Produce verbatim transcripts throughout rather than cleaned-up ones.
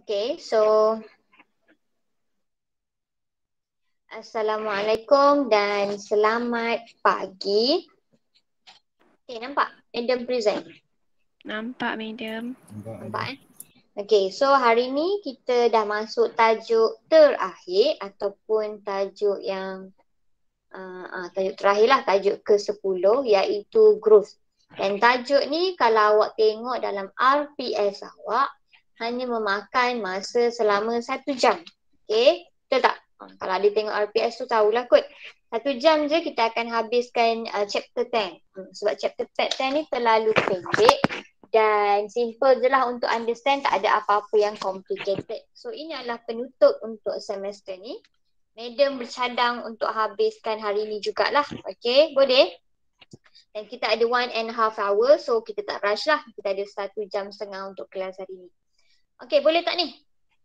Okay, so Assalamualaikum dan selamat pagi. Okay, nampak? Madam present. Nampak, Madam. Nampak eh? Okay, so hari ni kita dah masuk tajuk terakhir ataupun tajuk yang uh, uh, tajuk terakhir lah, tajuk ke sepuluh iaitu growth. Dan tajuk ni kalau awak tengok dalam R P S awak hanya memakan masa selama satu jam. Okay, betul tak? Uh, kalau ada tengok R P S tu tahulah kot. Satu jam je kita akan habiskan uh, chapter ten. Hmm, sebab chapter ten ni terlalu pendek dan simple je lah untuk understand, tak ada apa-apa yang complicated. So ini adalah penutup untuk semester ni. Madam bercadang untuk habiskan hari ni jugalah. Okay, boleh? Dan kita ada one and a half hour, so kita tak rush lah. Kita ada satu jam setengah untuk kelas hari ni. Okay, boleh tak ni?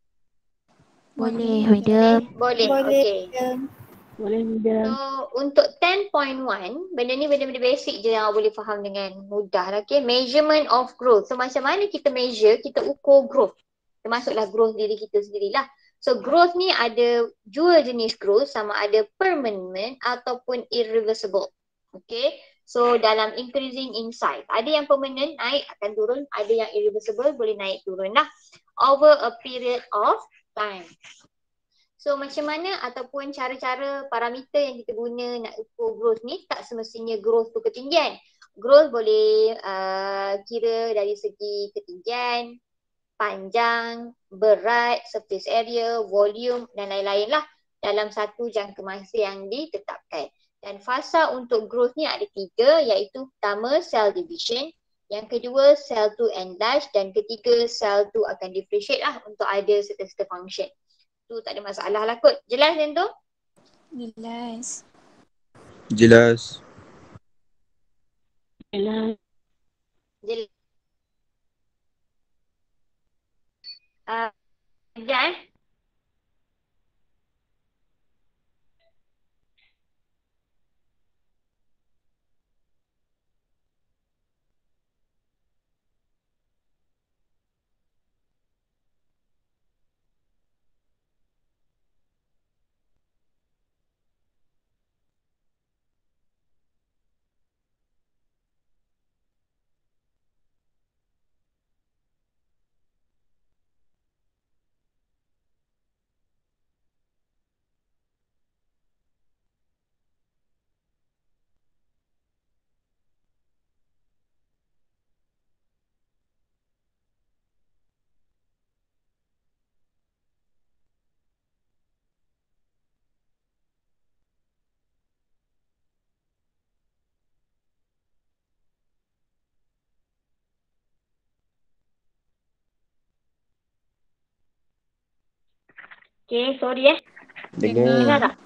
Boleh, Madam. Boleh, Boleh. okay. Boleh, Madam. So untuk ten point one, benda ni benda-benda basic je yang awak boleh faham dengan mudah lah. Okay, measurement of growth. So macam mana kita measure, kita ukur growth. Termasuklah growth diri kita sendirilah. So growth ni ada dua jenis growth, sama ada permanent ataupun irreversible. Okay, so dalam increasing in size, ada yang permanent naik akan turun, ada yang irreversible boleh naik turun lah over a period of time. So macam mana ataupun cara-cara parameter yang kita guna nak ukur growth ni, tak semestinya growth tu ketinggian. Growth boleh uh, kira dari segi ketinggian, panjang, berat, surface area, volume dan lain-lain lah dalam satu jangka masa yang ditetapkan. Dan fasa untuk growth ni ada tiga, iaitu pertama cell division, yang kedua cell to enlarge dan ketiga cell to akan differentiate lah untuk ada serta-serta function. Tu tak ada masalah lah kot. Jelas yang tu? Jelas. Jelas. Jelas. Jelas. Uh, sekejap eh. Okay, sorry eh. Dengar. Dengar tak?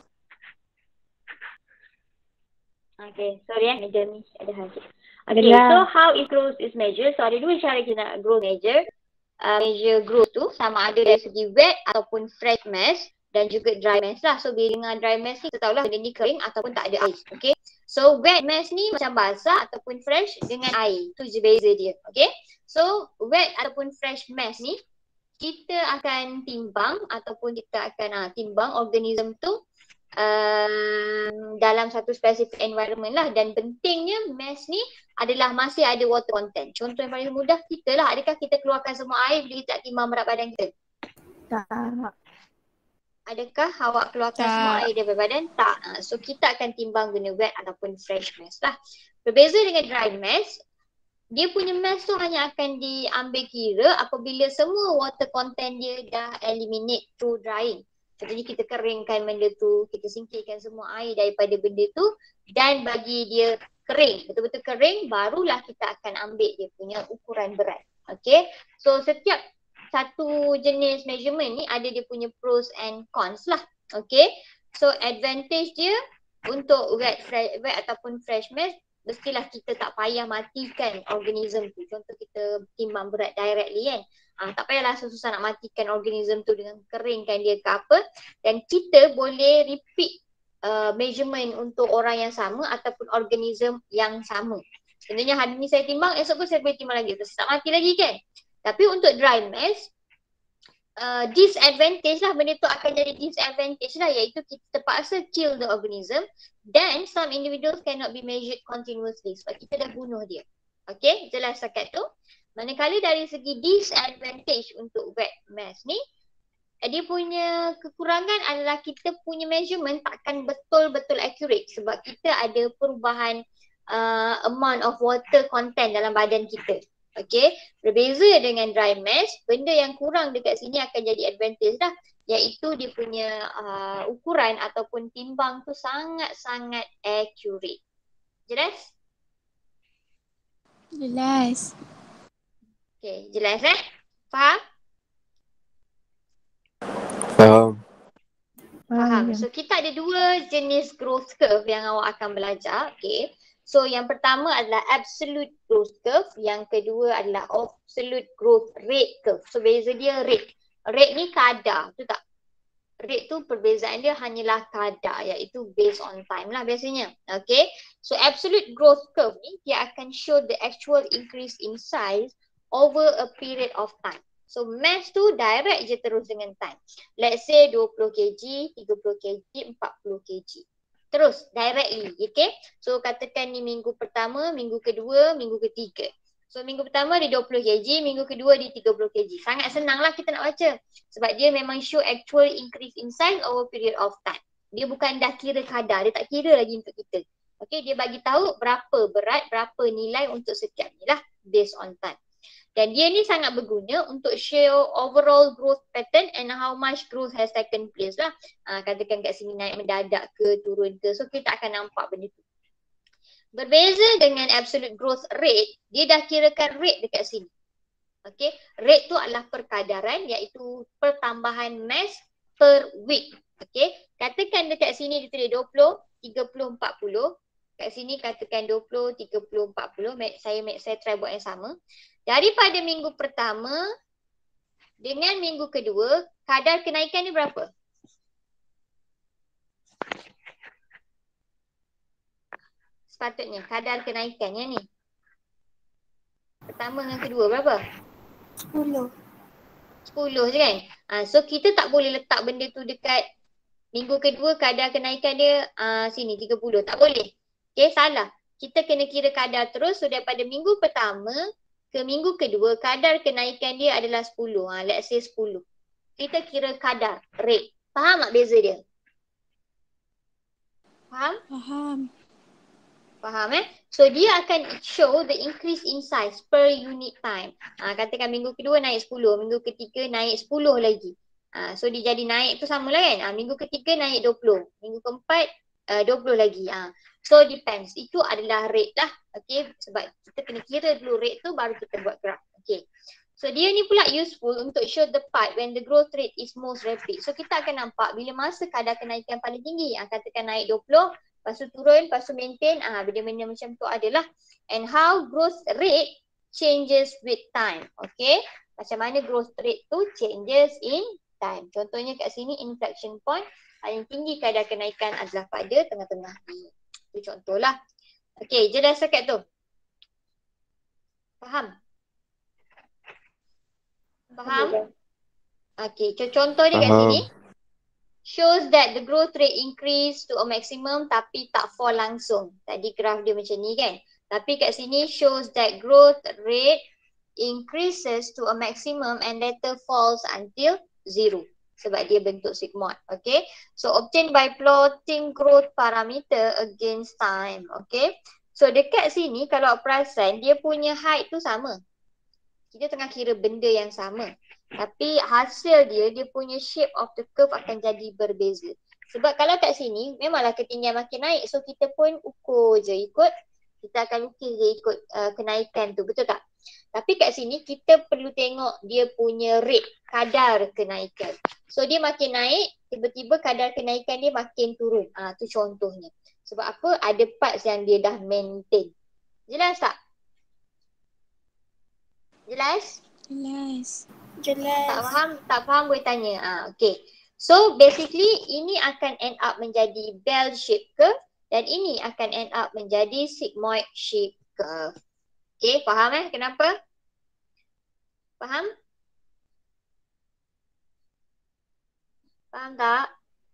Okay, sorry eh. Meja ni ada hal sikit. Okay, Dengar. so how is growth is measured? So ada dua cara kita nak growth measure. Uh, measure growth tu sama ada dari segi wet ataupun fresh mass dan juga dry mass lah. So bila dengan dry mass ni kita tahulah benda ni kering ataupun tak ada air. Okay. So wet mass ni macam basah ataupun fresh dengan air. Tu je beza dia. Okay. So wet ataupun fresh mass ni kita akan timbang ataupun kita akan ha, timbang organism tu um, dalam satu specific environment lah. Dan pentingnya mass ni adalah masih ada water content. Contoh yang paling mudah kita lah, adakah kita keluarkan semua air bila kita tak timbang berat badan kita? Tak. Adakah awak keluarkan Tak. semua air daripada badan? Tak. Ha, so kita akan timbang guna wet ataupun fresh mass lah. Berbeza dengan dry mass, dia punya mass tu hanya akan diambil kira apabila semua water content dia dah eliminate through drying. Contohnya kita keringkan benda tu, kita singkirkan semua air daripada benda tu dan bagi dia kering, betul-betul kering, barulah kita akan ambil dia punya ukuran berat. Okay, so setiap satu jenis measurement ni ada dia punya pros and cons lah. Okay, so advantage dia untuk wet, fresh, wet ataupun fresh mass, mestilah kita tak payah matikan organism tu. Contoh kita timbang berat directly kan. Ha, tak payahlah susah nak matikan organism tu dengan keringkan dia ke apa. Dan kita boleh repeat uh, measurement untuk orang yang sama ataupun organism yang sama. Contohnya hari ni saya timbang, esok pun saya boleh timbang lagi. Terus tak mati lagi kan. Tapi untuk dry mass, uh, disadvantage lah, benda tu akan jadi disadvantage lah, iaitu kita terpaksa kill the organism, then some individuals cannot be measured continuously sebab kita dah bunuh dia. Okay, jelas setakat tu. Manakala dari segi disadvantage untuk wet mass ni, dia punya kekurangan adalah kita punya measurement takkan betul-betul accurate sebab kita ada perubahan uh, amount of water content dalam badan kita. Okay, berbeza dengan dry mass, benda yang kurang dekat sini akan jadi advantage dah, iaitu dia punya uh, ukuran ataupun timbang tu sangat-sangat accurate. Jelas? Jelas. Okay, jelas eh? Faham? Faham. Faham. ya. So kita ada dua jenis growth curve yang awak akan belajar. Okay. So yang pertama adalah absolute growth curve. Yang kedua adalah absolute growth rate curve. So beza dia rate. Rate ni kadar. Betul tak? Rate tu perbezaan dia hanyalah kadar, iaitu based on time lah biasanya. Okay. So absolute growth curve ni dia akan show the actual increase in size over a period of time. So mass tu direct je terus dengan time. Let's say dua puluh kilogram, tiga puluh kilogram, empat puluh kilogram. Terus directly, okay? So katakan ni minggu pertama, minggu kedua, minggu ketiga. So minggu pertama dia dua puluh kilogram, minggu kedua dia tiga puluh kilogram. Sangat senang lah kita nak baca. Sebab dia memang show actual increase in size over period of time. Dia bukan dah kira kadar, dia tak kira lagi untuk kita. Okay, dia bagi tahu berapa berat, berapa nilai untuk setiap ni lah based on time. Dan dia ni sangat berguna untuk show overall growth pattern and how much growth has taken place lah. Ha, katakan kat sini naik mendadak ke, turun ke. So kita akan nampak benda tu. Berbeza dengan absolute growth rate, dia dah kirakan rate dekat sini. Okay, rate tu adalah perkadaran, iaitu pertambahan mass per week. Okay, katakan dekat sini dia tulis dua puluh, tiga puluh, empat puluh. Kat sini katakan dua puluh, tiga puluh, empat puluh. Saya saya try buat yang sama. Daripada minggu pertama dengan minggu kedua, kadar kenaikan ni berapa? Sepatutnya kadar kenaikannya ni. Pertama dengan kedua berapa? Sepuluh. sepuluh je kan? Ha, so kita tak boleh letak benda tu dekat minggu kedua kadar kenaikan dia uh, sini tiga puluh. Tak boleh. Okay, salah. Kita kena kira kadar terus. So daripada minggu pertama ke minggu kedua, kadar kenaikan dia adalah sepuluh. Ha, let's say sepuluh. Kita kira kadar, rate. Faham tak beza dia? Faham? Faham. Faham eh? So dia akan show the increase in size per unit time. Ha, katakan minggu kedua naik sepuluh, minggu ketiga naik sepuluh lagi. Ha, so dia jadi naik tu sama lah kan? Ha, minggu ketiga naik dua puluh, minggu keempat uh, dua puluh lagi. Ha. So depends. Itu adalah rate lah. Okay, sebab kita kena kira dulu rate tu baru kita buat graph. Okay. So dia ni pula useful untuk show the part when the growth rate is most rapid. So kita akan nampak bila masa kadar kenaikan paling tinggi. Ha, katakan naik dua puluh, lepas tu turun, lepas tu maintain. Ah, ha, benda-benda macam tu adalah. And how growth rate changes with time. Okay. Macam mana growth rate tu changes in time. Contohnya kat sini inflection point. Paling tinggi kadar kenaikan adalah pada tengah-tengah ni. Itu contohlah. Okay, jelas setakat tu. Faham? Faham? Okay, contoh dia kat sini. Shows that the growth rate increase to a maximum tapi tak fall langsung. Tadi graf dia macam ni kan. Tapi kat sini shows that growth rate increases to a maximum and later falls until zero. Sebab dia bentuk sigmoid. Okay. So obtained by plotting growth parameter against time. Okay. So dekat sini kalau perasan dia punya height tu sama. Kita tengah kira benda yang sama. Tapi hasil dia, dia punya shape of the curve akan jadi berbeza. Sebab kalau kat sini, memanglah ketinggian makin naik. So kita pun ukur je ikut. Kita akan lukis je ikut uh, kenaikan tu. Betul tak? Tapi kat sini kita perlu tengok dia punya rate, kadar kenaikan. So dia makin naik, tiba-tiba kadar kenaikan dia makin turun. Ah, tu contohnya. Sebab apa? Ada parts yang dia dah maintain. Jelas tak? Jelas? Jelas. Jelas. Tak faham? Tak faham boleh tanya. Ah, okay. So basically ini akan end up menjadi bell shape curve dan ini akan end up menjadi sigmoid shape curve. Okay, faham eh kenapa? Faham? Faham tak?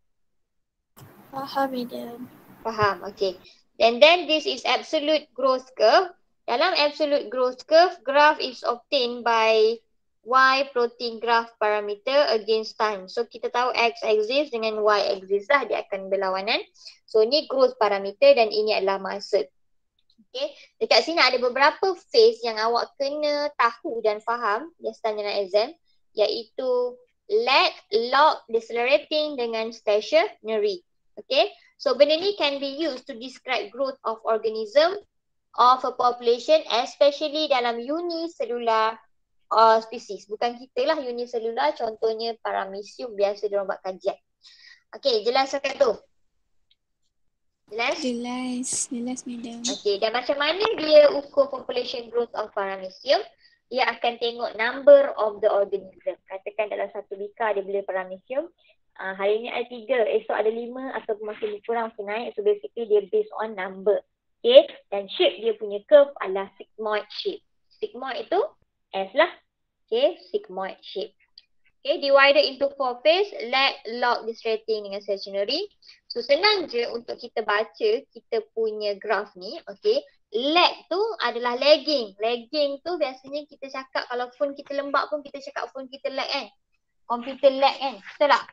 Faham, madam. Faham, okay. And then this is absolute growth curve. Dalam absolute growth curve, graph is obtained by Y plotting graph parameter against time. So kita tahu X axis dengan Y axis lah, dia akan berlawanan. So ni growth parameter dan ini adalah masa. Okay. Dekat sini ada beberapa phase yang awak kena tahu dan faham biasa dalam exam, iaitu lag, log, decelerating dengan stationary. Okay. So benda ni can be used to describe growth of organism of a population, especially dalam unicellular uh, species. Bukan kita lah unicellular, contohnya paramecium biasa diorang buat kajian. Okay, jelas cakap tu? Jelas? Jelas. Jelas, madam. Okay, dan macam mana dia ukur population growth of paramecium? Dia akan tengok number of the organism. Katakan dalam satu bika dia beli paramecium. Uh, hari ni ada tiga, esok ada lima ataupun makin lebih kurang makin naik. So basically dia based on number. Okay, dan shape dia punya curve adalah sigmoid shape. Sigmoid itu S lah. Okay, sigmoid shape. Okay, divided into four phase, lag, log, decelerating dengan stationary. So senang je untuk kita baca kita punya graph ni. Okay, lag tu adalah lagging. Lagging tu biasanya kita cakap kalau phone kita lembab pun kita cakap phone kita lag kan. Komputer lag kan. Betul tak?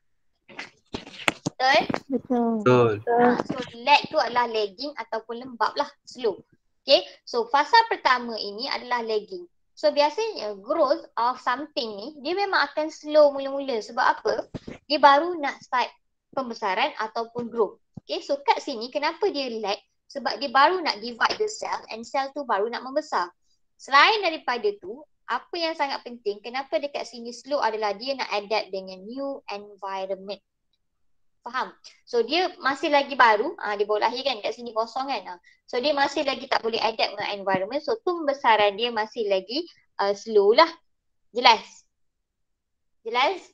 Betul? Betul. Betul. Ha, so lag tu adalah lagging ataupun lembab lah, slow. Okay, so fasa pertama ini adalah lagging. So biasanya growth of something ni dia memang akan slow mula-mula. Sebab apa? Dia baru nak start pembesaran ataupun grow. Okay, so kat sini kenapa dia lag? Sebab dia baru nak divide the cell and cell tu baru nak membesar. Selain daripada tu, apa yang sangat penting, kenapa dekat sini slow adalah dia nak adapt dengan new environment. Faham? So dia masih lagi baru, ah, dia baru lahir kan, kat sini kosong kan. Ah. So dia masih lagi tak boleh adapt dengan environment. So pembesaran dia masih lagi uh, slow lah. Jelas? Jelas?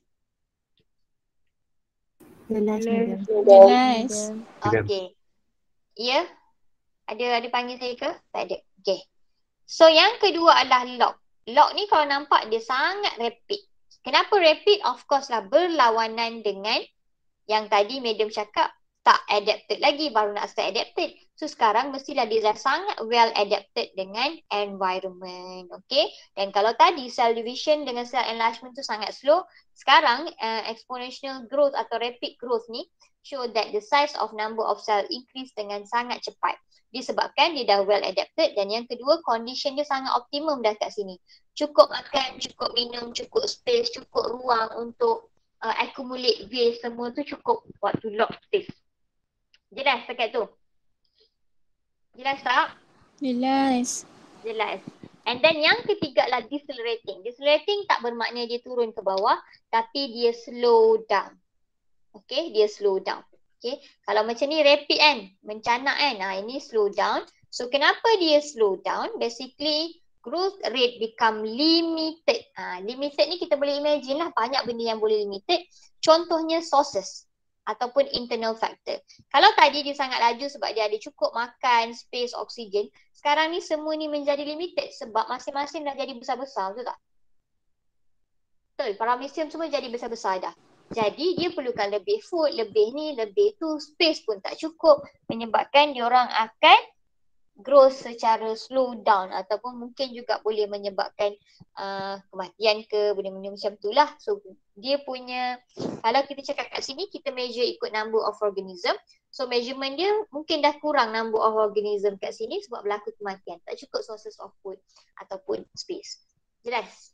Jelas, madam. Jelas. Okay. Ya? Ada ada panggil saya ke? Tak ada. Okay. So yang kedua adalah log. Log ni kalau nampak dia sangat rapid. Kenapa rapid? Of course lah berlawanan dengan yang tadi madam cakap tak adapted lagi, baru nak start adapted. So sekarang mestilah dia dah sangat well adapted dengan environment. Okay. Dan kalau tadi cell division dengan cell enlargement tu sangat slow, sekarang uh, exponential growth atau rapid growth ni show that the size of number of cell increase dengan sangat cepat. Disebabkan dia dah well adapted, dan yang kedua condition dia sangat optimum dah kat sini. Cukup makan, cukup minum, cukup space, cukup ruang untuk uh, accumulate waste, semua tu cukup waktu log space. Jelas dekat tu? Jelas tak? Jelas. Jelas. And then yang ketiga adalah decelerating. Decelerating tak bermakna dia turun ke bawah, tapi dia slow down. Okay, dia slow down. Okay, kalau macam ni rapid kan, mencanak kan, ha, ini slow down. So kenapa dia slow down? Basically growth rate become limited. Ha, limited ni kita boleh imagine lah, banyak benda yang boleh limited. Contohnya sources ataupun internal factor. Kalau tadi dia sangat laju sebab dia ada cukup makan, space, oksigen. Sekarang ni semua ni menjadi limited sebab masing-masing dah jadi besar-besar, betul tak? Betul, paramecium semua jadi besar-besar dah. Jadi dia perlukan lebih food, lebih ni, lebih tu, space pun tak cukup, menyebabkan diorang akan grow secara slow down ataupun mungkin juga boleh menyebabkan uh, kematian ke, benda-benda macam tu lah. So dia punya, kalau kita cakap kat sini kita measure ikut number of organism. So measurement dia mungkin dah kurang number of organism kat sini sebab berlaku kematian. Tak cukup sources of food ataupun space. Jelas?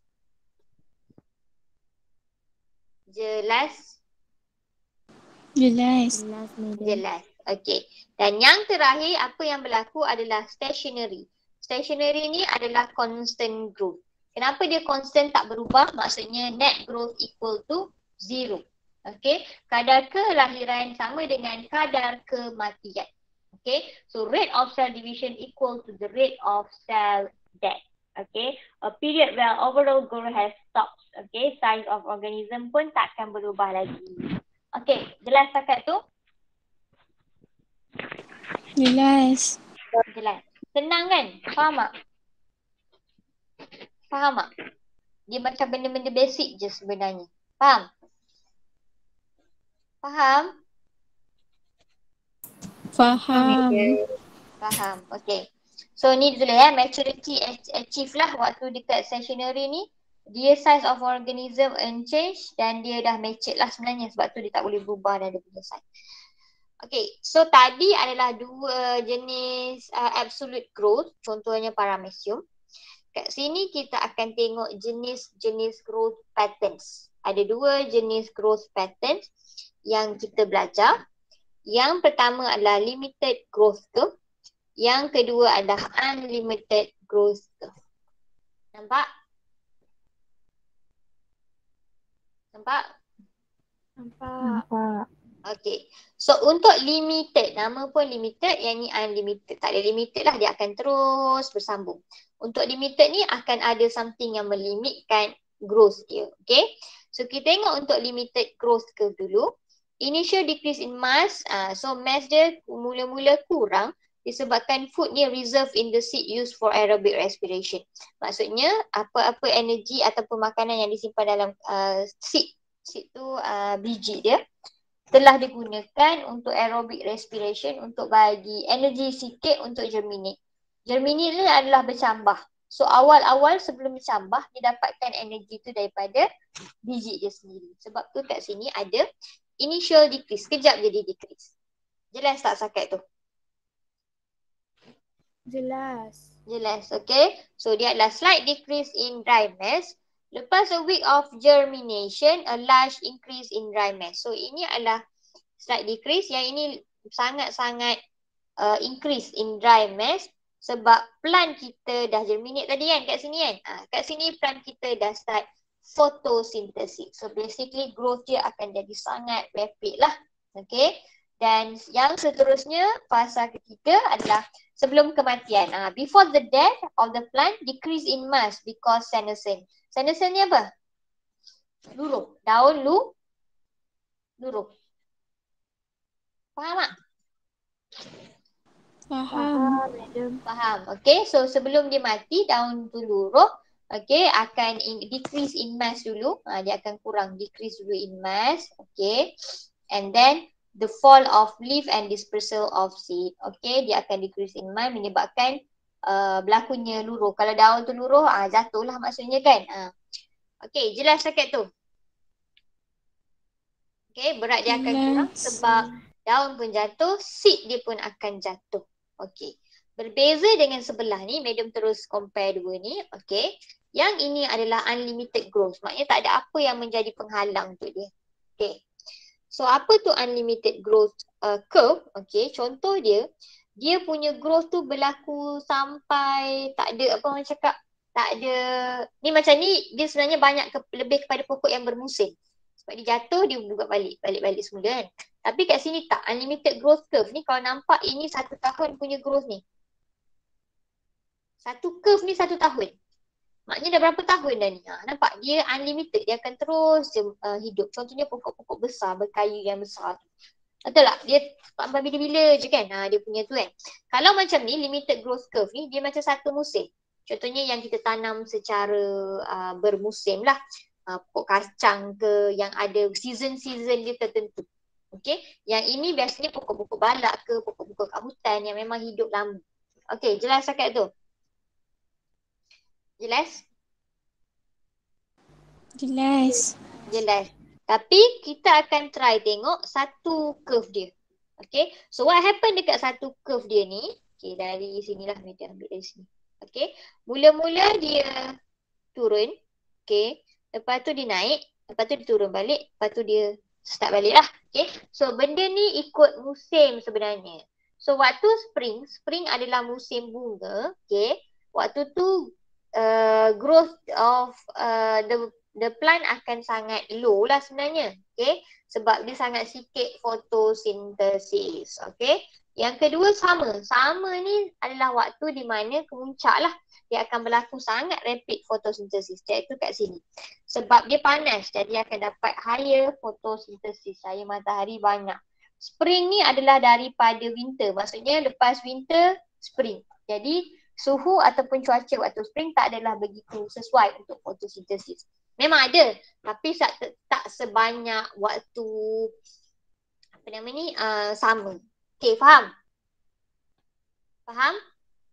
Jelas? Jelas. Jelas, madam. Jelas. Okey. Dan yang terakhir, apa yang berlaku adalah stationary. Stationary ni adalah constant growth. Kenapa dia constant tak berubah? Maksudnya net growth equal to zero. Okey. Kadar kelahiran sama dengan kadar kematian. Okey. So rate of cell division equal to the rate of cell death. Okay, a period where overall growth has stopped. Okay, size of organism pun takkan berubah lagi. Okay, jelas setakat tu? Jelas. Jelas. Senang kan? Faham tak? Faham tak? Dia macam benda-benda basic je sebenarnya. Faham? Faham? Faham. Faham. Okay. So ni dulu ya, maturity achieve lah waktu dekat stationary ni. Dia size of organism unchanged dan dia dah matured lah sebenarnya, sebab tu dia tak boleh berubah dan dia punya size. Okay, so tadi adalah dua jenis uh, absolute growth, contohnya paramecium. Kat sini kita akan tengok jenis-jenis growth patterns. Ada dua jenis growth patterns yang kita belajar. Yang pertama adalah limited growth curve. Yang kedua adalah unlimited growth curve. Nampak? Nampak? Nampak. Nampak. Okay. So untuk limited, nama pun limited, yang ni unlimited. Tak ada limited lah, dia akan terus bersambung. Untuk limited ni akan ada something yang melimitkan growth dia. Okay. So kita tengok untuk limited growth curve dulu. Initial decrease in mass, uh, so mass dia mula-mula kurang disebabkan food ni reserve in the seed used for aerobic respiration. Maksudnya apa-apa energi ataupun makanan yang disimpan dalam uh, seed, seed tu uh, biji dia telah digunakan untuk aerobic respiration untuk bagi energi sikit untuk germinate. Germinate ni adalah bercambah. So awal-awal sebelum bercambah dia dapatkan energi tu daripada biji dia sendiri. Sebab tu kat sini ada initial decrease, kejap jadi decrease. Jelas tak sakat tu? Jelas. Jelas, okay. So dia adalah slight decrease in dry mass. Lepas a week of germination, a large increase in dry mass. So ini adalah slight decrease, yang ini sangat-sangat uh, increase in dry mass sebab plant kita dah germinate tadi kan kat sini kan. Ha, kat sini plant kita dah start photosynthesis. So basically growth dia akan jadi sangat rapid lah. Okay. Dan yang seterusnya, fasa ketiga adalah sebelum kematian. Uh, before the death of the plant, decrease in mass because senescence. Senescence ni apa? Luruh. Daun lu, luruh. Faham tak? Faham. Faham, madam. Faham. Okay, so sebelum dia mati, daun tu luruh. Okay, akan in, decrease in mass dulu. Uh, dia akan kurang, decrease dulu in mass. Okay, and then the fall of leaf and dispersal of seed. Okay, dia akan decrease in mass menyebabkan uh, berlakunya luruh. Kalau daun tu luruh, uh, jatuh lah maksudnya kan. Uh. Okay, jelas sakit tu? Okay, berat dia akan kurang sebab daun pun jatuh, seed dia pun akan jatuh. Okay, berbeza dengan sebelah ni, madam terus compare dua ni. Okay, yang ini adalah unlimited growth. Maknanya tak ada apa yang menjadi penghalang untuk dia. Okay. So apa tu unlimited growth uh, curve? Okay, contoh dia, dia punya growth tu berlaku sampai tak ada apa orang cakap, tak ada, ni macam ni dia sebenarnya banyak ke, lebih kepada pokok yang bermusim. Sebab dia jatuh, dia buka balik, balik-balik semula kan. Tapi kat sini tak, unlimited growth curve ni kalau nampak ini satu tahun punya growth ni. Satu curve ni satu tahun. Maknanya dah berapa tahun dah ni. Ha, nampak? Dia unlimited. Dia akan terus je, uh, hidup. Contohnya pokok-pokok besar, berkayu yang besar. Betul tak? Dia sampai bila-bila je kan. Ha, dia punya tu kan. Kalau macam ni, limited growth curve ni, dia macam satu musim. Contohnya yang kita tanam secara uh, bermusim lah. Uh, pokok kacang ke, yang ada season-season dia tertentu. Okay. Yang ini biasanya pokok-pokok balak ke, pokok-pokok kat hutan yang memang hidup lama. Okay, jelas sangat tu? Jelas? Jelas. Jelas. Tapi kita akan try tengok satu curve dia. Okay. So what happen dekat satu curve dia ni. Okay, dari sinilah media ambil dari sini. Okay. Mula-mula dia turun. Okay. Lepas tu dia naik. Lepas tu dia turun balik. Lepas tu dia start balik lah. Okay. So benda ni ikut musim sebenarnya. So waktu spring. Spring adalah musim bunga. Okay. Waktu tu Uh, growth of uh, the the plant akan sangat low lah sebenarnya. Okay. Sebab dia sangat sikit photosynthesis. Okay. Yang kedua sama. Sama ni adalah waktu di mana kemuncak lah. Dia akan berlaku sangat rapid photosynthesis. Iaitu kat sini. Sebab dia panas. Jadi akan dapat higher photosynthesis. Cahaya matahari banyak. Spring ni adalah daripada winter. Maksudnya lepas winter, spring. Jadi suhu ataupun cuaca waktu spring tak adalah begitu sesuai untuk fotosintesis. Memang ada, tapi tak, tak sebanyak waktu apa nama ni, uh, sama. Okay, faham? Faham?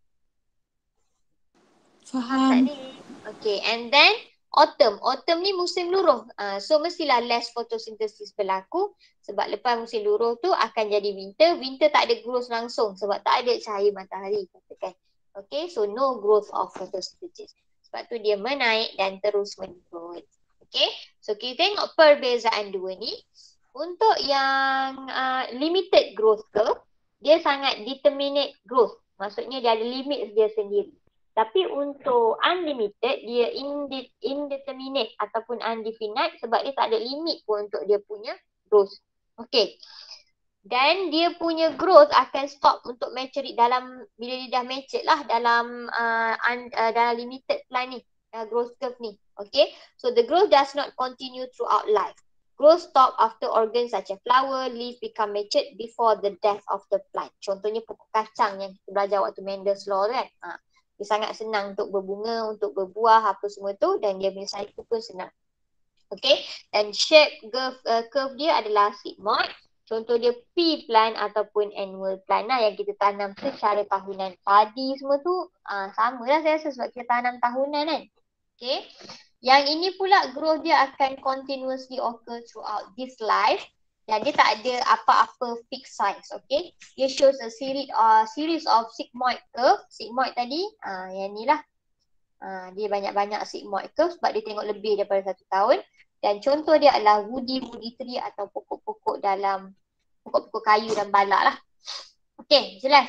Faham tak Faham. ni? Okay, and then autumn. Autumn ni musim luruh. Uh, so mestilah less photosynthesis berlaku sebab lepas musim luruh tu akan jadi winter. Winter tak ada growth langsung sebab tak ada cahaya matahari katakan. Okay, so no growth of photosynthesis. Sebab tu dia menaik dan terus menurun. Okay, so kita tengok perbezaan dua ni. Untuk yang uh, limited growth curve, dia sangat determinate growth. Maksudnya dia ada limit dia sendiri. Tapi untuk unlimited, dia inde- indeterminate ataupun undefinite sebab dia tak ada limit pun untuk dia punya growth. Okay. Dan dia punya growth akan stop untuk maturity dalam, bila dia dah mature lah dalam uh, un, uh, dalam limited plant ni, uh, growth curve ni. Okay. So the growth does not continue throughout life. Growth stop after organs such as flower, leaf become matured before the death of the plant. Contohnya pokok kacang yang kita belajar waktu Mendel's law kan. Ha. Dia sangat senang untuk berbunga, untuk berbuah, apa semua tu, dan dia punya cycle pun senang. Okay, dan shape curve, uh, curve dia adalah sigmoid. Contoh dia pea plant ataupun annual plant lah yang kita tanam secara tahunan. Padi semua tu uh, sama lah saya rasa sebab kita tanam tahunan kan. Okay, yang ini pula growth dia akan continuously occur throughout this life. Dan dia tak ada apa-apa fixed size, okay. Dia shows a series, uh, series of sigmoid curve. Sigmoid tadi, uh, yang ni lah. Uh, dia banyak-banyak sigmoid curve sebab dia tengok lebih daripada satu tahun. Dan contoh dia adalah woody, woody tree atau pokok-pokok dalam, pokok-pokok kayu dan balak lah. Okay, jelas?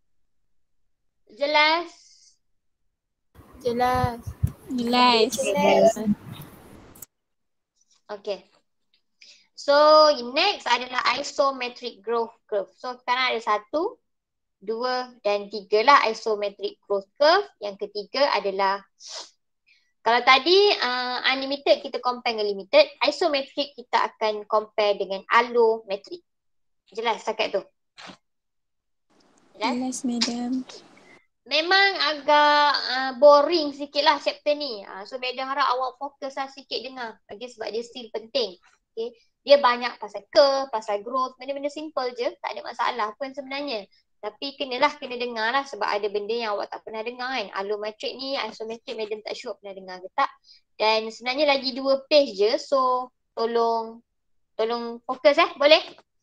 Jelas? Jelas. Jelas. Jelas. Okay. So next adalah isometric growth curve. So sekarang ada satu, dua dan tiga lah isometric growth curve. Yang ketiga adalah, kalau tadi uh, unlimited kita compare dengan limited, isometric kita akan compare dengan allometric. Jelas setakat tu? Jelas? Jelas, madam. Memang agak uh, boring sikit lah chapter ni. Uh, so madam harap awak fokus lah sikit dengar. Okay, sebab dia still penting. Okay. Dia banyak pasal curve, pasal growth, benda-benda simple je. Tak ada masalah pun sebenarnya. Tapi kenalah, kena dengar lah sebab ada benda yang awak tak pernah dengar kan. Allometric ni, isometric madam tak sure pernah dengar ke tak. Dan sebenarnya lagi dua page je. So tolong, tolong fokus eh. Boleh?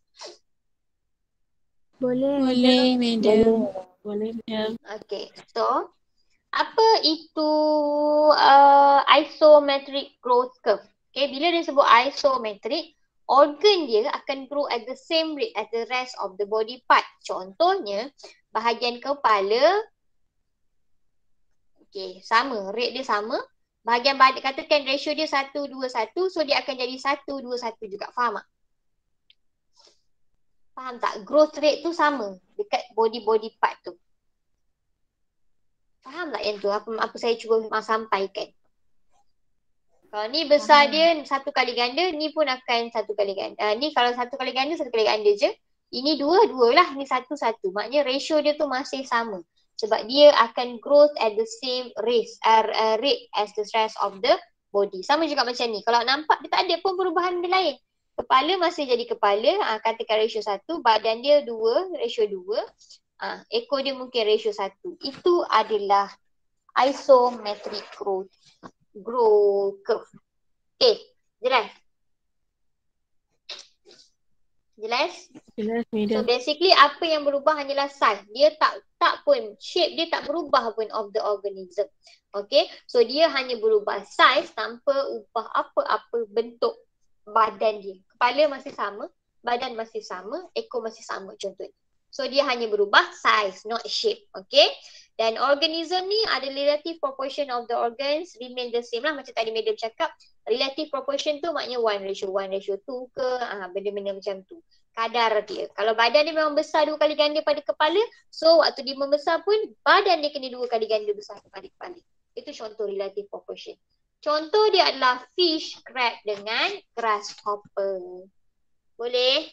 Boleh. Boleh, madam. Boleh, madam. Okay, so apa itu uh, isometric growth curve? Okay, bila dia sebut isometric, organ dia akan grow at the same rate as the rest of the body part. Contohnya, bahagian kepala, okay, sama, rate dia sama. Bahagian badan, katakan ratio dia satu dua satu, so dia akan jadi satu dua satu juga. Faham tak? Faham tak? Growth rate tu sama dekat body-body part tu. Faham tak yang tu? Apa, apa saya cuba sampaikan? Kalau ni besar dia satu kali ganda, ni pun akan satu kali ganda. Uh, ni kalau satu kali ganda, satu kali ganda je. Ini dua, dua lah. Ni satu, satu. Maknanya ratio dia tu masih sama. Sebab dia akan growth at the same rate, uh, uh, rate as the rest of the body. Sama juga macam ni. Kalau nampak dia tak ada pun perubahan dia lain. Kepala masih jadi kepala, uh, katakan ratio satu. Badan dia dua, ratio dua. Uh, ekor dia mungkin ratio satu. Itu adalah isometric growth. Growth curve. Okay, jelas? Jelas? Jelas, So madam. basically apa yang berubah hanyalah size. Dia tak tak pun, shape dia tak berubah pun of the organism. Okay, so dia hanya berubah size tanpa ubah apa-apa bentuk badan dia. Kepala masih sama, badan masih sama, ekor masih sama contohnya. So dia hanya berubah size, not shape. Okay. Dan organism ni ada relative proportion of the organs remain the same lah. Macam tadi madam cakap, relative proportion tu maknanya one ratio one ratio two ke, ah, benda-benda macam tu. Kadar dia. Kalau badan dia memang besar dua kali ganda pada kepala, so waktu dia membesar pun badan dia kena dua kali ganda besar pada kepala. Itu contoh relative proportion. Contoh dia adalah fish, crab dengan grasshopper. Boleh?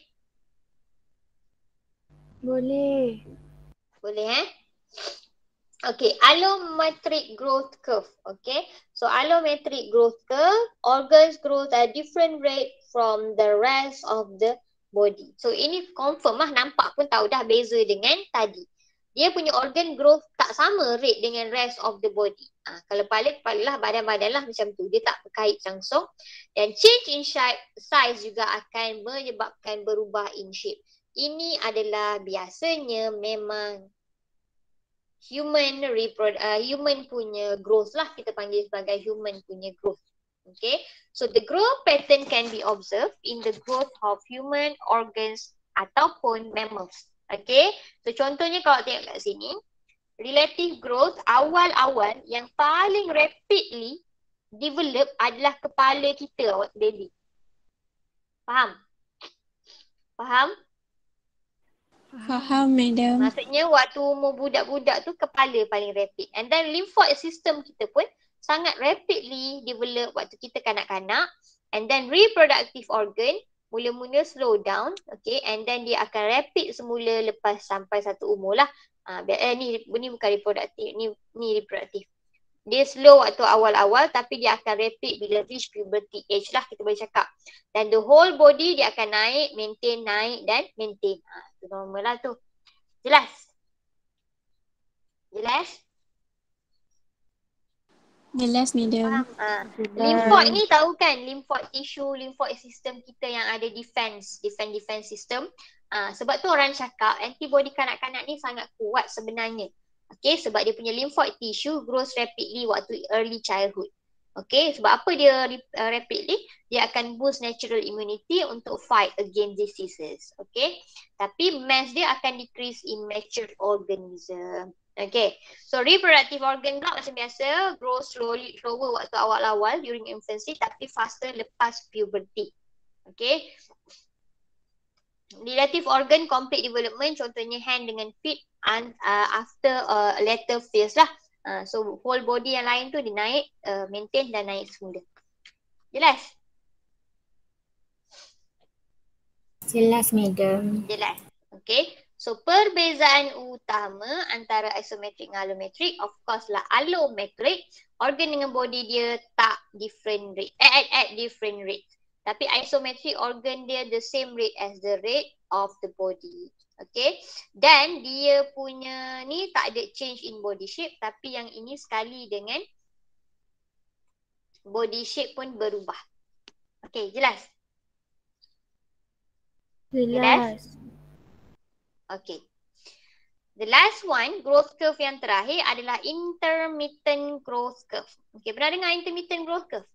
Boleh. Boleh eh? Okay, allometric growth curve. Okay, so allometric growth curve, organs grow at different rate from the rest of the body. So ini confirm lah, nampak pun tahu dah beza dengan tadi. Dia punya organ growth tak sama rate dengan rest of the body. Ha, kalau kepala, kepala lah, badan-badan lah macam tu. Dia tak berkait langsung. Dan change in shape, size juga akan menyebabkan berubah in shape. Ini adalah biasanya memang human reprodu- uh, human punya growth lah. Kita panggil sebagai human punya growth. Okay. So the growth pattern can be observed in the growth of human organs ataupun mammals. Okay, so contohnya kalau tengok kat sini, relative growth awal-awal yang paling rapidly develop adalah kepala kita waktu baby. Faham? Faham? Faham, madam. Maksudnya waktu umur budak-budak tu kepala paling rapid. And then lymphoid system kita pun sangat rapidly develop waktu kita kanak-kanak. And then reproductive organ mula-mula slow down, okay, and then dia akan rapid semula lepas sampai satu umur lah. Uh, eh, ni, ni bukan reproduktif, ni, ni reproduktif. Dia slow waktu awal-awal tapi dia akan rapid bila reach puberty age lah, kita boleh cakap. Dan the whole body dia akan naik, maintain, naik dan maintain. Ha, itu normal lah tu. Jelas? Jelas? Jelas, madam. Faham? Ha. Lymphoid ni tahu kan, lymphoid tissue, lymphoid system kita yang ada defense, defense defense system. Ha, sebab tu orang cakap antibody kanak-kanak ni sangat kuat sebenarnya. Okay, sebab dia punya lymphoid tissue grows rapidly waktu early childhood. Okay, sebab apa dia uh, rapidly? Dia akan boost natural immunity untuk fight against diseases. Okay, tapi mass dia akan decrease in mature organism. Okay, so reproductive organ pula macam biasa, grow slowly, slower waktu awal-awal during infancy tapi faster lepas puberty. Okay, relative organ complete development, contohnya hand dengan feet and uh, after uh, later phase lah. Uh, so whole body yang lain tu dia naik, uh, maintain dan naik semula. Jelas? Jelas, madam. Jelas. Okay. So perbezaan utama antara isometric dengan allometric, of course lah allometric, organ dengan body dia tak different rate, at, at, at different rate. Tapi isometric organ dia the same rate as the rate of the body. Okay. Dan dia punya ni tak ada change in body shape, tapi yang ini sekali dengan body shape pun berubah. Okay, jelas? Jelas. Okay. The last one, growth curve yang terakhir adalah intermittent growth curve. Okay, pernah dengar intermittent growth curve?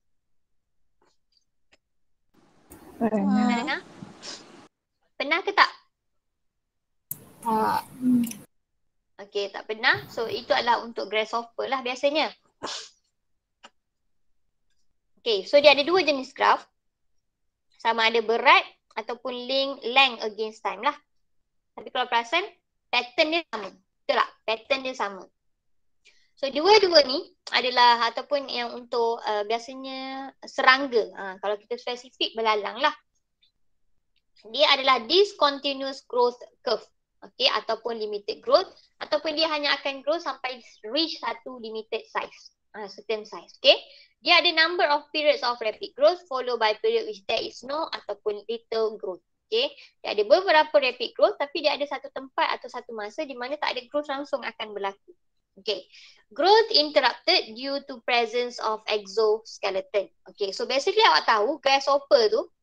Pernah Wah. dengar? Pernah ke tak? Tak. Okay, tak pernah. So, itu adalah untuk grasshopper lah biasanya. Okay, so dia ada dua jenis graph. Sama ada berat ataupun length, length against time lah. Tapi kalau perasan, pattern dia sama. Betul tak? Pattern dia sama. So, dua-dua ni adalah ataupun yang untuk uh, biasanya serangga. Ha, kalau kita spesifik, belalang lah. Dia adalah discontinuous growth curve. Okay, ataupun limited growth. Ataupun dia hanya akan grow sampai reach satu limited size. Uh, certain size. Okay. Dia ada number of periods of rapid growth followed by period which there is no ataupun little growth. Okay. Dia ada beberapa rapid growth tapi dia ada satu tempat atau satu masa di mana tak ada growth langsung akan berlaku. Okay. Growth interrupted due to presence of exoskeleton. Okay. So basically awak tahu grasshopper tu.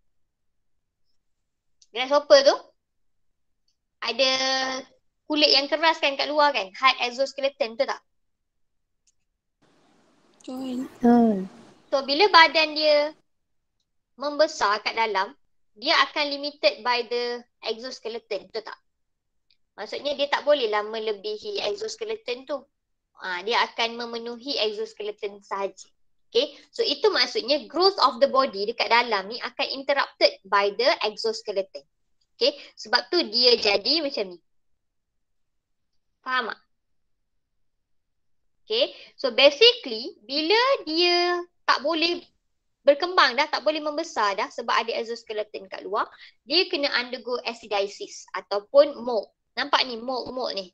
Grasshopper tu ada kulit yang keras kan kat luar kan. Hard exoskeleton tu tak? Betul. Betul. So bila badan dia membesar kat dalam, dia akan limited by the exoskeleton, betul tak? Maksudnya dia tak bolehlah melebihi exoskeleton tu. Ha, dia akan memenuhi exoskeleton sahaja. Okay, so itu maksudnya growth of the body dekat dalam ni akan interrupted by the exoskeleton. Okay, sebab tu dia jadi macam ni. Faham tak? Okay, so basically bila dia tak boleh berkembang dah, tak boleh membesar dah sebab ada exoskeleton kat luar, dia kena undergo acidosis ataupun mold. Nampak ni mold-mold ni.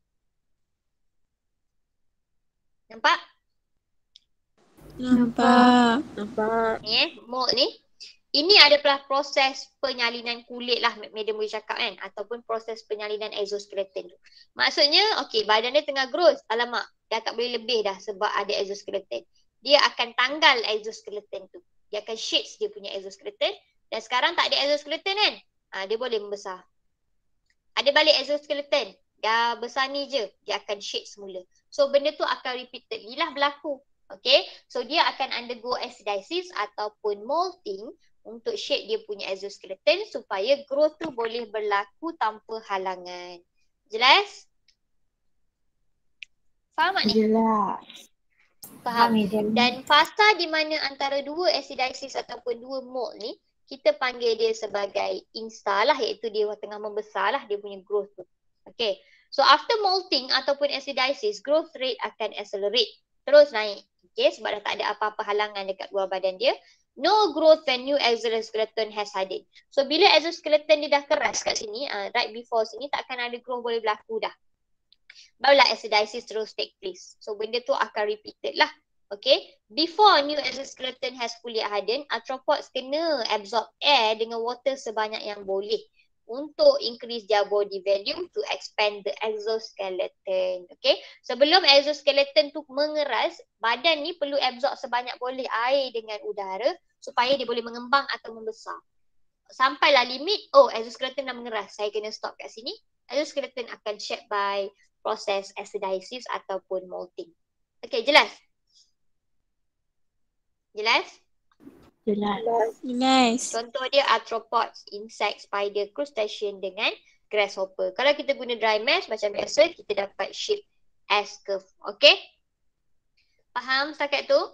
Nampak? Nampak. Nampak. Ni eh, mold ni. Ini adalah proses penyalinan kulit lah Madam boleh cakap kan, ataupun proses penyalinan exoskeleton tu. Maksudnya okey, badan dia tengah growth, alamak dah tak boleh lebih dah sebab ada exoskeleton. Dia akan tanggal exoskeleton tu. Dia akan shades dia punya exoskeleton, dan sekarang tak ada exoskeleton kan. Ha, dia boleh membesar. Ada balik exoskeleton, dah besar ni je, dia akan shade semula. So benda tu akan repeatedly lah berlaku. Okay, so dia akan undergo acidosis ataupun molting untuk shape dia punya exoskeleton supaya growth tu boleh berlaku tanpa halangan. Jelas? Faham tak ni? Jelas. Faham. Madam. Dan fasa di mana antara dua acidosis ataupun dua molt ni, kita panggil dia sebagai insta lah, iaitu dia tengah membesar lah dia punya growth tu. Okay, so after molting ataupun acidosis, growth rate akan accelerate. Terus naik. Okay, sebab dah tak ada apa-apa halangan dekat luar badan dia. No growth when new exoskeleton has hardened. So bila exoskeleton dia dah keras kat sini, uh, right before sini, tak akan ada growth boleh berlaku dah. Barulah acidosis terus take place. So benda tu akan repeated lah. Okay, before new exoskeleton has fully hardened, arthropods kena absorb air dengan water sebanyak yang boleh untuk increase their body volume to expand the exoskeleton. Okay, sebelum exoskeleton tu mengeras, badan ni perlu absorb sebanyak boleh air dengan udara supaya dia boleh mengembang atau membesar. Sampailah limit, oh exoskeleton dah mengeras, saya kena stop kat sini. Exoskeleton akan shape by proses acidosis ataupun molting. Okay, jelas? Jelas? Jelas. Jelas. Contoh dia arthropods, insect, spider, crustacean dengan grasshopper. Kalau kita guna dry mesh macam biasa, kita dapat shape S curve. Okay? Faham setakat tu?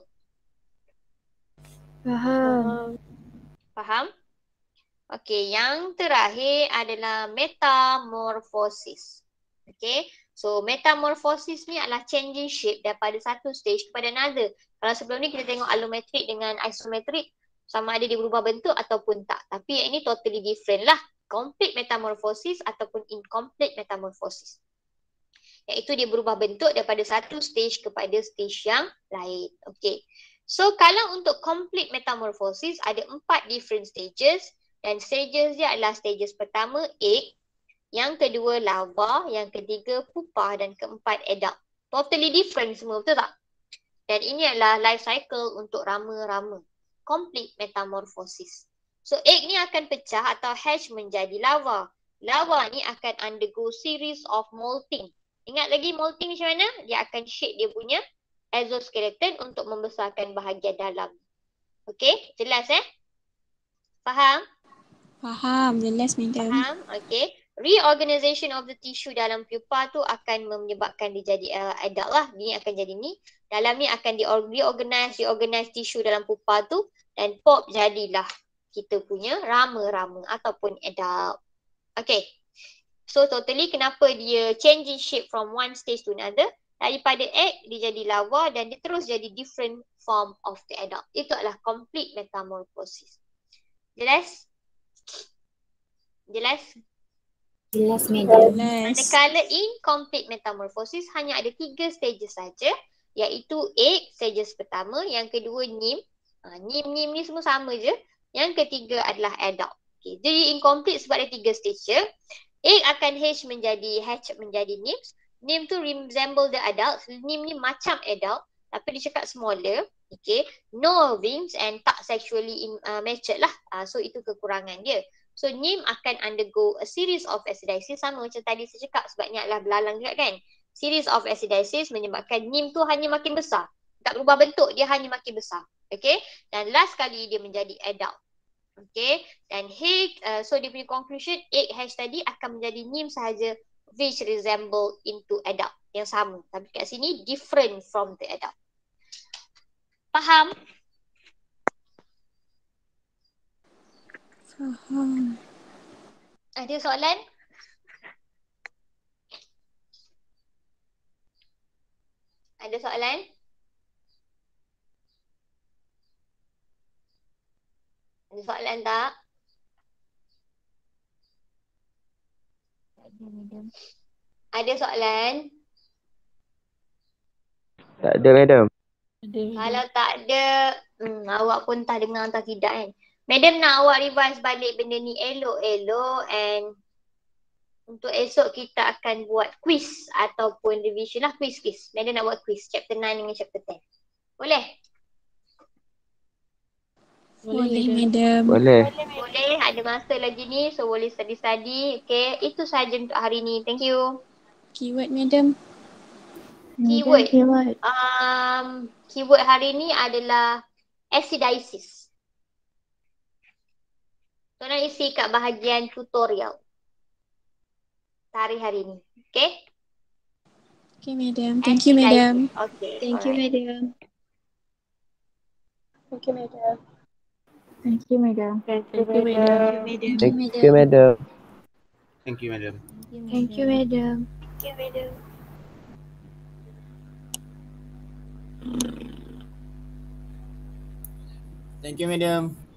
Faham. Faham? Okay, yang terakhir adalah metamorphosis. Okay, so metamorphosis ni adalah changing shape daripada satu stage kepada another. Kalau sebelum ni kita tengok allometric dengan isometric, sama ada dia berubah bentuk ataupun tak. Tapi yang ini totally different lah. Complete metamorphosis ataupun incomplete metamorphosis. Iaitu dia berubah bentuk daripada satu stage kepada stage yang lain. Okay. So kalau untuk complete metamorphosis ada empat different stages. Dan stages dia adalah stages pertama egg. Yang kedua larva. Yang ketiga pupa. Dan keempat adult. Totally different semua, betul tak? Dan ini adalah life cycle untuk rama-rama. Complete metamorphosis. So egg ni akan pecah atau hatch menjadi larva. Larva ni akan undergo series of molting. Ingat lagi molting macam mana? Dia akan shape dia punya exoskeleton untuk membesarkan bahagian dalam. Okay, jelas eh? Faham? Faham. Jelas, Madam. Faham? Okay. Reorganization of the tissue dalam pupa tu akan menyebabkan dia jadi uh, adult lah. Ni akan jadi ni. Dalam ni akan di reorganize, reorganize tissue dalam pupa tu. Dan pop jadilah kita punya rama-rama ataupun adult. Okay. So totally kenapa dia changing shape from one stage to another. Daripada egg dia jadi larva dan dia terus jadi different form of the adult. Itu adalah complete metamorphosis. Jelas? Jelas? Jelas, Madam. Jelas. Manakala incomplete metamorphosis hanya ada tiga stages saja, iaitu egg, stages pertama, yang kedua nim. Ha, nim, nim ni semua sama je. Yang ketiga adalah adult. Okay. Jadi incomplete sebab ada tiga stage je. Egg akan hatch menjadi hatch menjadi nymphs. Nymph tu resemble the adult. Nymph ni macam adult tapi dia cakap smaller. Okay. No wings and tak sexually in, uh, matured lah. Uh, so itu kekurangan dia. So nymph akan undergo a series of acidosis, sama macam tadi saya cakap sebab ni adalah belalang juga kan. Series of acidosis menyebabkan nymph tu hanya makin besar. Tak berubah bentuk, dia hanya makin besar. Okay. Dan last kali dia menjadi adult. Okay. Dan egg, uh, so dia punya conclusion, egg hatch tadi akan menjadi nymph sahaja which resemble into adult. Yang sama. Tapi kat sini different from the adult. Faham? Faham. Ada soalan? Ada soalan? Ada soalan tak? Ada, Madam. Ada soalan? Tak ada, Madam. Ada. Kalau tak ada, hmm, awak pun tak dengar entah tidak kan. Madam nak awak revise balik benda ni elok-elok, and untuk esok kita akan buat quiz ataupun revision lah, quiz-quiz. Madam nak buat quiz chapter nine dengan chapter ten. Boleh? Boleh, madam. Boleh. Boleh, ada masa lagi ni, so boleh study-study. Okay, itu sahaja untuk hari ni. Thank you. Keyword, madam. Keyword. Keyword. Um, keyword hari ni adalah acidisis. Tuan nak isi kat bahagian tutorial hari-hari ni. Okay? Okay, madam. Thank you, madam. Okay. Thank you, alright. madam. Thank you, madam. Thank you, madam. Thank you, madam. Thank you, madam. Thank you, madam. Thank you, madam. Thank you, madam. Thank you, madam.